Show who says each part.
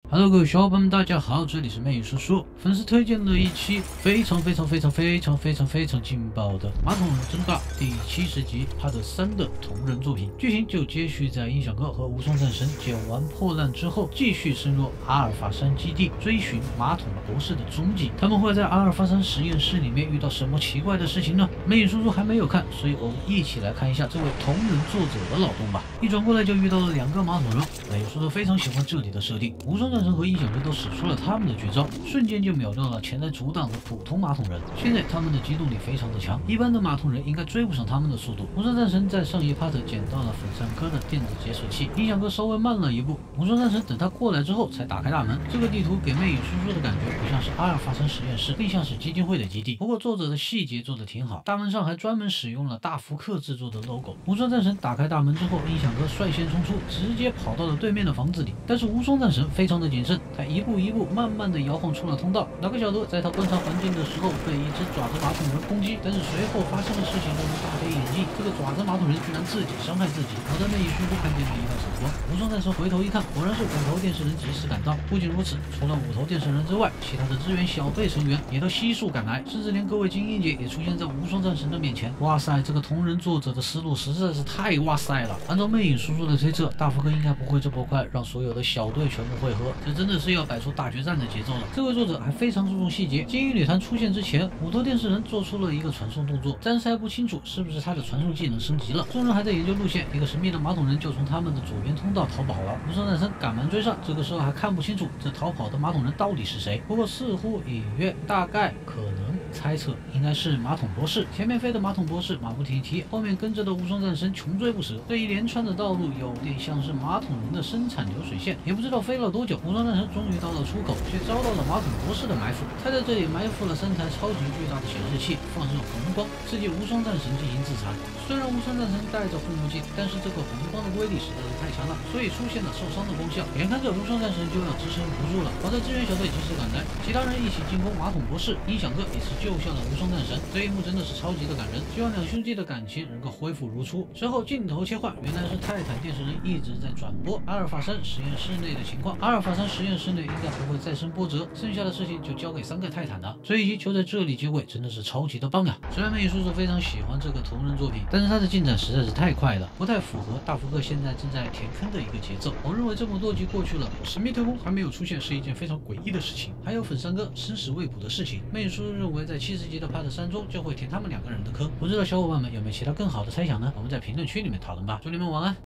Speaker 1: Hello，各位小伙伴们，大家好，这里是魅影叔叔。粉丝推荐了一期非常劲爆的《马桶人争霸》第70集 Part 3的同人作品。剧情就接续在音响哥和无双战神捡完破烂之后，继续深入阿尔法山基地，追寻马桶博士的踪迹。他们会在阿尔法山实验室里面遇到什么奇怪的事情呢？魅影叔叔还没有看，所以我们一起来看一下这位同人作者的脑洞吧。一转过来就遇到了2个马桶人，魅影叔叔非常喜欢这里的设定。无双战神和音响哥都使出了他们的绝招，瞬间就秒掉了前来阻挡的普通马桶人。现在他们的机动力非常的强，一般的马桶人应该追不上他们的速度。无双战神在上一 part 捡到了粉山哥的电子解锁器，音响哥稍微慢了一步。无双战神等他过来之后才打开大门。这个地图给魅影叔叔的感觉不像是阿尔法山实验室，更像是基金会的基地。不过作者的细节做得挺好，大门上还专门使用了大福克制作的 logo。无双战神打开大门之后，音响哥率先冲出，直接跑到了对面的房子里。但是无双战神非常的谨慎，他一步一步慢慢的摇晃出了通道。哪个小的在他观察环境的时候被一只爪子马桶人攻击，但是随后发生的事情让人大跌眼镜，这个爪子马桶人居然自己伤害自己。好在魅影叔叔看见了意外闪光，无双战神回头一看，果然是5头电视人及时赶到。不仅如此，除了5头电视人之外，其他的支援小队成员也都悉数赶来，甚至连各位精英姐也出现在无双战神的面前。哇塞，这个同人作者的思路实在是太哇塞了。按照魅影叔叔的推测，大福哥应该不会这么快让所有的小队全部汇合，这真的是要摆出大决战的节奏了。这位作者还非常注重细节，精英女团出现之前，5头电视人做出了一个传送动作，暂时还不清楚是不是他的传送技能升级了。众人还在研究路线，一个神秘的马桶人就从他们的左边通道逃跑了。无双战神赶忙追上，这个时候还看不清楚这逃跑的马桶人到底是谁，不过似乎隐约大概可能猜测应该是马桶博士。前面飞的马桶博士马不停蹄，后面跟着的无双战神穷追不舍。这一连串的道路有点像是马桶人的生产流水线，也不知道飞了多久，无双战神终于到了出口，却遭到了马桶博士的埋伏。他在这里埋伏了3台超级巨大的显示器，放射红光，刺激无双战神进行自残。虽然无双战神戴着护目镜，但是这个红光的威力实在是太强了，所以出现了受伤的功效。眼看着无双战神就要支撑不住了，好在支援小队及时赶来，其他人一起进攻马桶博士，音响哥也是救下了无双战神。这一幕真的是超级的感人，希望2兄弟的感情能够恢复如初。随后镜头切换，原来是泰坦电视人一直在转播阿尔法山实验室内的情况。阿尔法山实验室内应该不会再生波折，剩下的事情就交给3个泰坦了。这一集就在这里结尾，真的是超级的棒呀！虽然魅影叔叔非常喜欢这个同人作品，但是它的进展实在是太快了，不太符合大福哥现在正在填坑的一个节奏。我认为这么多集过去了，神秘特工还没有出现是一件非常诡异的事情，还有粉山哥生死未卜的事情。魅影叔叔认为在70集的 Part 3中就会填他们2个人的坑，不知道小伙伴们有没有其他更好的猜想呢？我们在评论区里面讨论吧。祝你们晚安。